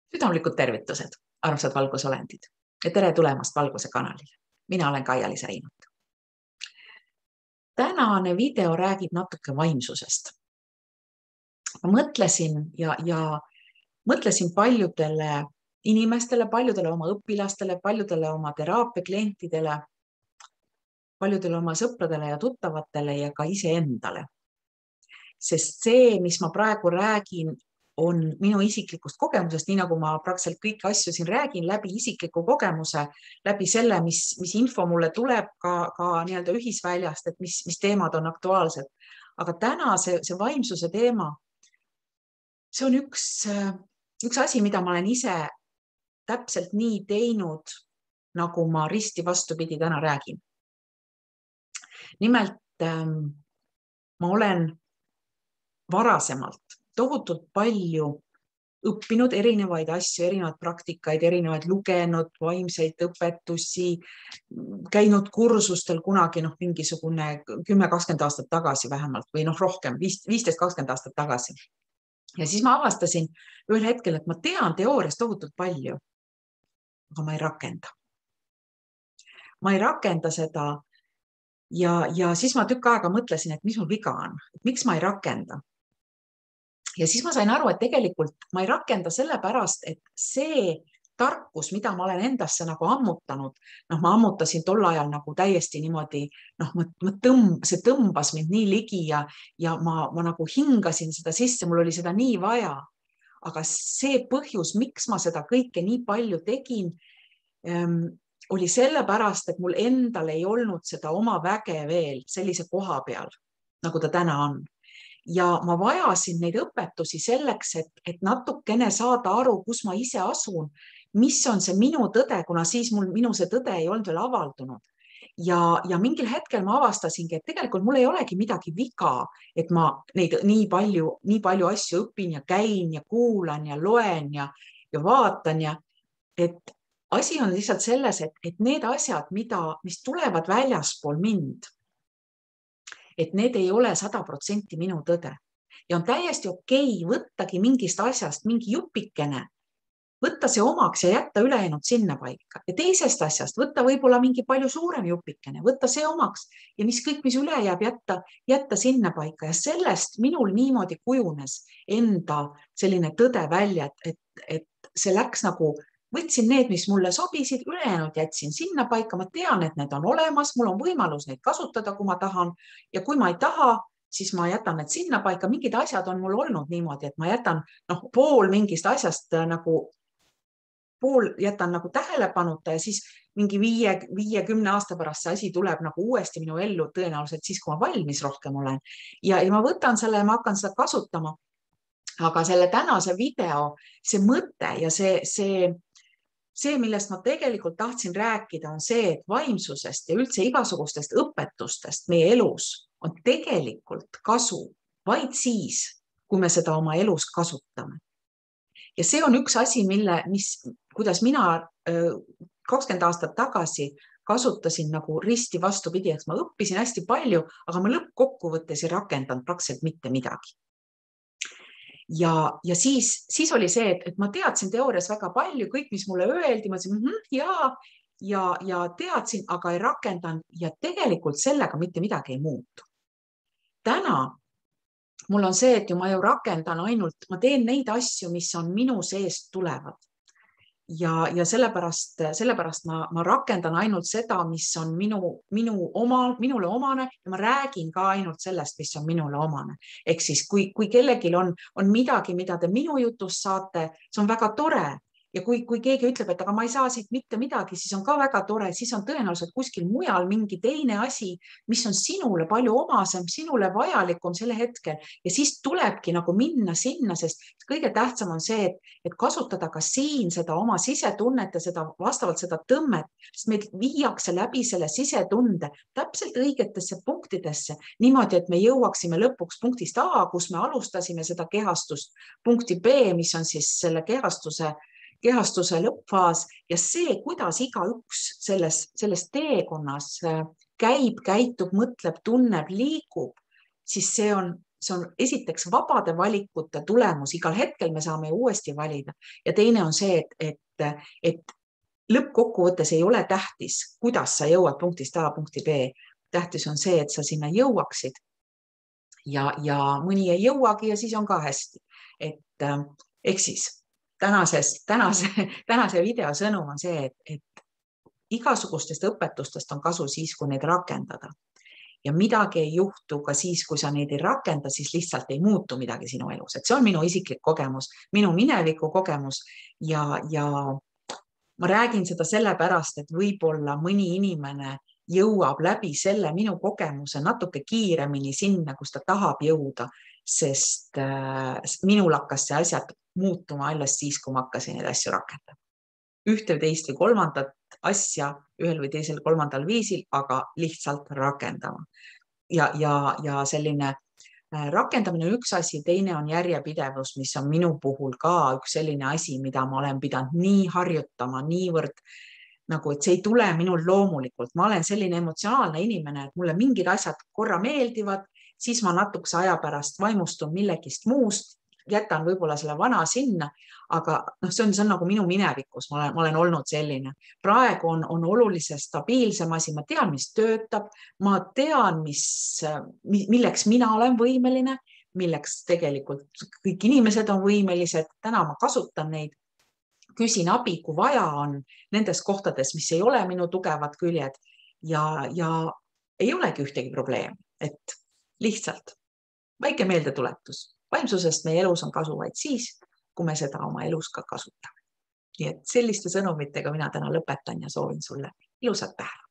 Südamlikud tervitused, armsad valgusolendid ja tere tulemast Valguse kanalile. Mina olen Kaia-Liis Reinult. Tänane video räägib natuke vaimsusest. Ma mõtlesin paljudele inimestele, paljudele oma õpilastele, paljudele oma teraapiaklientidele, paljudele oma sõpradele ja tuttavatele ja ka iseendale. Sest see, mis ma praegu räägin, on minu isiklikust kogemusest, nii nagu ma praktiliselt kõiki asju siin räägin läbi isikliku kogemuse, läbi selle, mis info mulle tuleb ka nii-öelda ühisväljast, et mis teemad on aktuaalsed. Aga täna see vaimsuse teema, see on üks asi, mida ma olen ise täpselt nii teinud, nagu ma risti vastupidi täna räägin. Nimelt ma olen varasemalt tohutult palju õppinud erinevaid asju, erinevaid praktikaid, erinevaid lugenud, vaimseid õpetusi, käinud kursustel kunagi mingisugune 10-20 aastat tagasi vähemalt või rohkem, 15-20 aastat tagasi. Ja siis ma avastasin ühel hetkel, et ma tean teoorias tohutult palju, aga ma ei rakenda. Ma ei rakenda seda ja siis ma tükk aega mõtlesin, et mis mul viga on, miks ma ei rakenda. Ja siis ma sain aru, et tegelikult ma ei rakenda sellepärast, et see tarkus, mida ma olen endasse nagu ammutanud, ma ammutasin tol ajal nagu täiesti niimoodi, see tõmbas mind nii ligi ja ma nagu hingasin seda sisse, mul oli seda nii vaja. Aga see põhjus, miks ma seda kõike nii palju tegin, oli sellepärast, et mul endal ei olnud seda oma väge veel sellise koha peal, nagu ta täna on. Ja ma vajasin neid õpetusi selleks, et natukene saada aru, kus ma ise asun, mis on see minu tõde, kuna siis minu see tõde ei olnud veel avaldunud. Ja mingil hetkel ma avastasingi, et tegelikult mul ei olegi midagi viga, et ma neid nii palju asju õpin ja käin ja kuulan ja loen ja vaatan ja et asi on lihtsalt selles, et need asjad, mis tulevad väljaspool mind, et need ei ole 100% minu tõde. Ja on täiesti okei võttagi mingist asjast mingi jupikene, võtta see omaks ja jätta ülejäänud sinna paika. Ja teisest asjast võtta võib-olla mingi palju suurem jupikene, võtta see omaks ja mis üle jääb, jätta sinna paika. Ja sellest minul niimoodi kujunes enda selline tõde välja, et see läks nagu võtsin need, mis mulle sobisid, ülejäänud jätsin sinna paika, ma tean, et need on olemas, mul on võimalus neid kasutada, kui ma tahan ja kui ma ei taha, siis ma jätan need sinna paika. Mingid asjad on mul olnud niimoodi, et ma jätan pool mingist asjast pool jätan nagu tähelepanuta ja siis mingi 5-10 aasta pärast see asi tuleb nagu uuesti minu ellu tõenäoliselt siis, kui ma valmis rohkem olen. Ja ma võtan selle ja ma hakkan seda kasutama. Aga selle tänase video, see mõte ja see, millest ma tegelikult tahtsin rääkida, on see, et vaimsusest ja üldse igasugustest õpetustest meie elus on tegelikult kasu vaid siis, kui me seda oma elus kasutame. Ja see on üks asi, kuidas mina 20 aastat tagasi kasutasin nagu risti vastupidi, eks ma õppisin hästi palju, aga ma lõppkokkuvõttes ei rakendanud praktiliselt mitte midagi. Ja siis oli see, et ma teadsin teoorias väga palju, kõik, mis mulle öeldi, ma ütlesin ja teadsin, aga ei rakendanud ja tegelikult sellega mitte midagi ei muutu. Täna mul on see, et ma ju rakendan ainult, ma teen neid asju, mis on minu seest tulevad. Ja sellepärast ma rakendan ainult seda, mis on minule omane ja ma räägin ka ainult sellest, mis on minule omane. Ehk siis, kui kellelgi on midagi, mida te minu jutust saate, see on väga tore. Ja kui keegi ütleb, et aga ma ei saa siit mitte midagi, siis on ka väga tore, siis on tõenäoliselt kuskil mujal mingi teine asi, mis on sinule palju omasem, sinule vajalikum selle hetkel ja siis tulebki nagu minna sinna, sest kõige tähtsam on see, et kasutada ka siin seda oma sisetunnet ja vastavalt seda tõmmet, sest meid viiakse läbi selle sisetunde täpselt õigetesse punktidesse, niimoodi, et me jõuaksime lõpuks punktist A, kus me alustasime seda kehastust, punkti B, mis on siis selle kehastuse lõppfaas ja see, kuidas igaüks selles teekonnas käib, käitub, mõtleb, tunneb, liigub, siis see see on esiteks vabade valikute tulemus, igal hetkel me saame uuesti valida ja teine on see, et lõppkokkuvõttes ei ole tähtis, kuidas sa jõuad punktist A punkti B. Tähtis on see, et sa sinna jõuaksid ja mõni ei jõuagi ja siis on ka hästi. Ehk siis tänase video sõnum on see, et igasugustest õpetustest on kasu siis, kui neid rakendada. Ja midagi ei juhtu ka siis, kui sa neid ei rakenda, siis lihtsalt ei muutu midagi sinu elus. Et see on minu isiklik kogemus, minu mineviku kogemus ja ma räägin seda sellepärast, et võib-olla mõni inimene jõuab läbi selle minu kogemuse natuke kiiremini sinna, kus ta tahab jõuda, sest minul hakkas see asjad muutuma alles siis, kui ma hakkasin neid asju rakendama. Ühte või teist või kolmandat asja ühel või teisel kolmandal viisil, aga lihtsalt rakendama. Ja selline rakendamine on üks asi, teine on järjepidevus, mis on minu puhul ka üks selline asi, mida ma olen pidanud nii harjutama, niivõrd nagu, et see ei tule minul loomulikult. Ma olen selline emotsionaalne inimene, et mulle mingid asjad korra meeldivad, siis ma natukese aja pärast vaimustun millegist muust, jätan võib-olla selle vana sinna, aga see on nagu minu minevikus, ma olen olnud selline. Praegu on oluliselt stabiilsem asi, ma tean, mis töötab, ma tean, milleks mina olen võimeline, milleks tegelikult kõik inimesed on võimelised, täna ma kasutan neid, küsin abi, kui vaja on nendes kohtades, mis ei ole minu tugevad küljed ja ei olegi ühtegi probleemi, et lihtsalt väike meeldetuletus. Vaimsusest meie elus on kasu vaid siis, kui me seda oma elus ka kasutame. Nii et selliste sõnumitega mina täna lõpetan ja soovin sulle ilusat päeva.